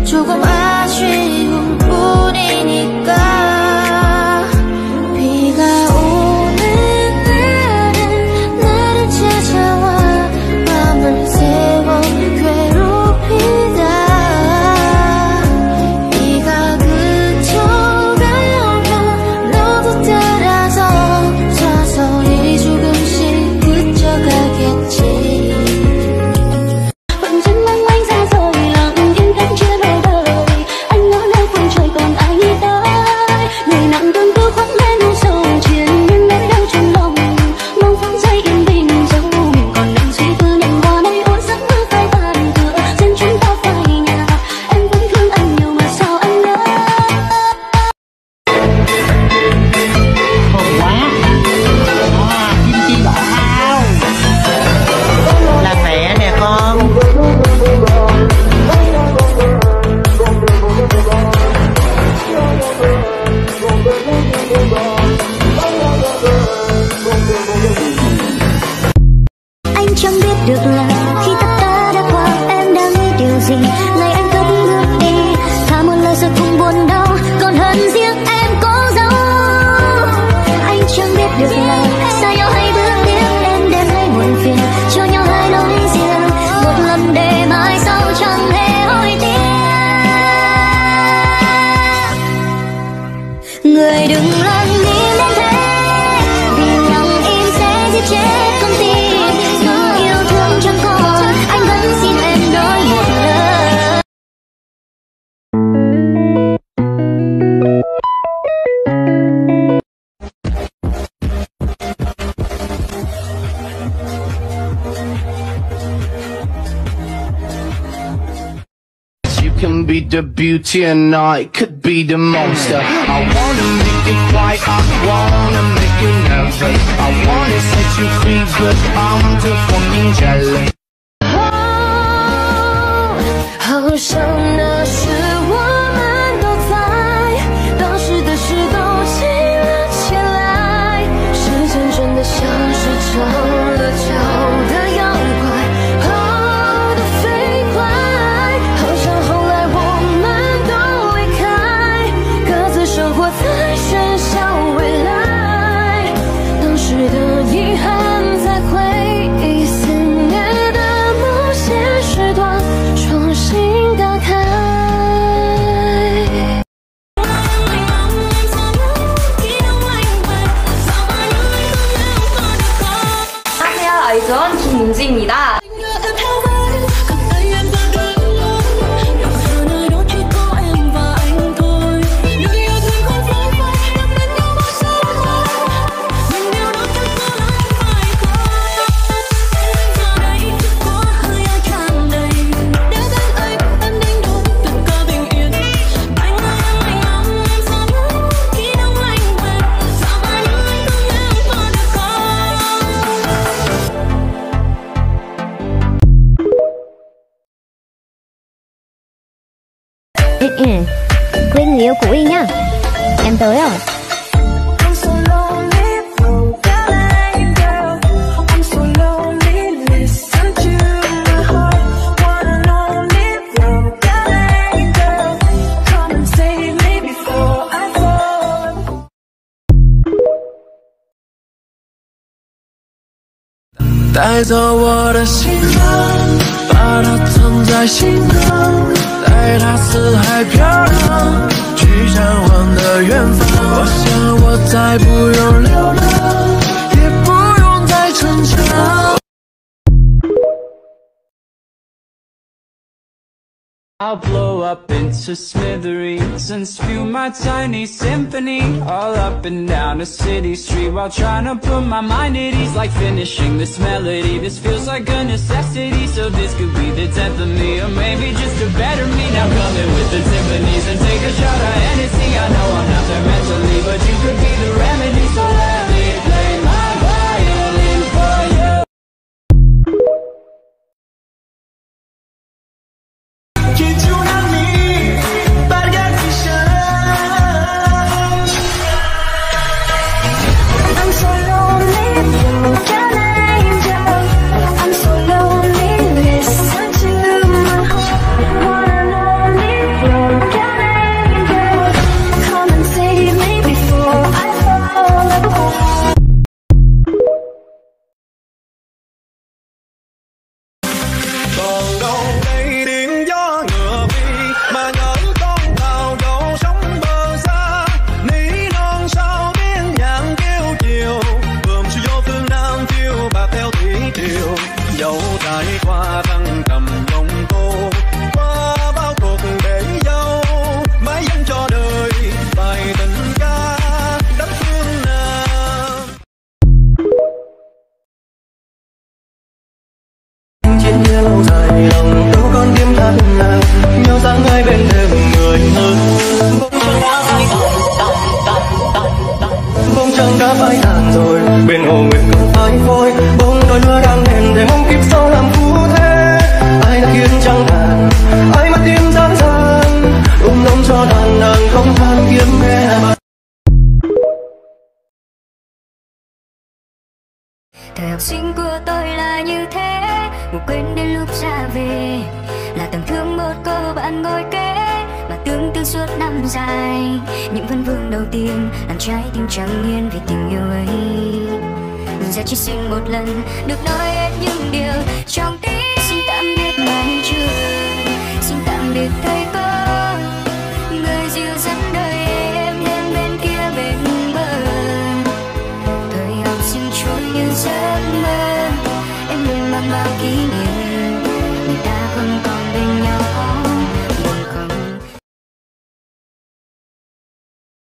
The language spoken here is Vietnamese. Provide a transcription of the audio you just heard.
조금 아쉬운 뿐이니까. 비가 오는 날은 나를 찾아와 밤을 새워 괴롭히다. 비가 그쳐가면 너도 따라서 서서히 조금씩 그쳐가겠지. Chẳng biết được là khi tất cả đã qua em đang nghĩ điều gì. Ngày anh cất bước đi, thả một lời rồi cùng buồn đau, còn hơn riêng em có dấu. Anh chẳng biết được là xa nhau hay bước tiếp, em đêm hay muộn phiền cho nhau hai lối riêng. Một lần để mai sau chẳng hề hối tiếc. Người đừng lần nghĩ đến thế, vì lặng im sẽ giết chết con tim. Chẳng còn, anh vẫn xin em nói một lời. You can be the beauty and I could be the monster. I wanna make you quiet, I wanna make you nervous. I wanna set you free, but I'm too fucking jealous. 好像那时我们都在，当时的事都记了起来。时间真的像是长了脚的妖怪，跑得飞快。好像后来我们都离开，各自生活在喧嚣未来。当时的遗憾在回忆肆虐的某些时段重新打开。 안녕하세요, 아이즈원 김민지입니다. Quên người yêu cũ đi nhá. Em tới rồi. 带走我的心脏，把它藏在心上，带它四海飘荡，去向往的远方。我想我再不用流浪，也不用再逞强。I'll blow up into smithereens and spew my tiny symphony all up and down a city street while trying to put my mind at ease. Like finishing this melody, this feels like a necessity. So this could be the death of me, or maybe just a better me. Now come in with the symphonies and take a shot of Hennessy. I know I'm not there mentally, but you could be the remedy. So let me play my violin for you. Thời học sinh của tôi là như thế, ngủ quên đến lúc ra về, là tầng thương một cô bạn ngồi kế mà tương tư suốt năm dài. Những vấn vương đầu tiên làm trái tim chẳng yên vì tình yêu ấy. Giờ chỉ xin một lần được nói hết những điều trong tim. Xin tạm biệt mái trường, xin tạm biệt thầy cô, người dìu dẫn đời em đến bên kia bên bờ. Thời học sinh trôi như giấc mơ, em luôn mang bao kỷ niệm.